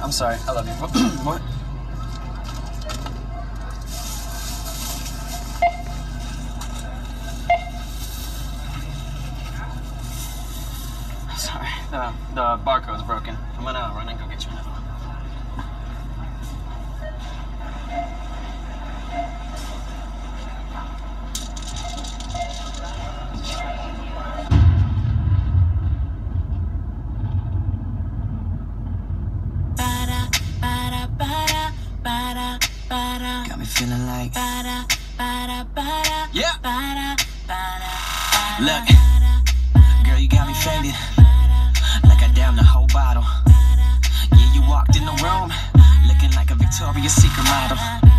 I'm sorry. I love you. What? Sorry. The barcode's broken. I'm gonna run and go get you another one. Got me feeling like yeah. Look, girl, you got me faded like I downed the whole bottle. Yeah, you walked in the room looking like a Victoria's Secret model.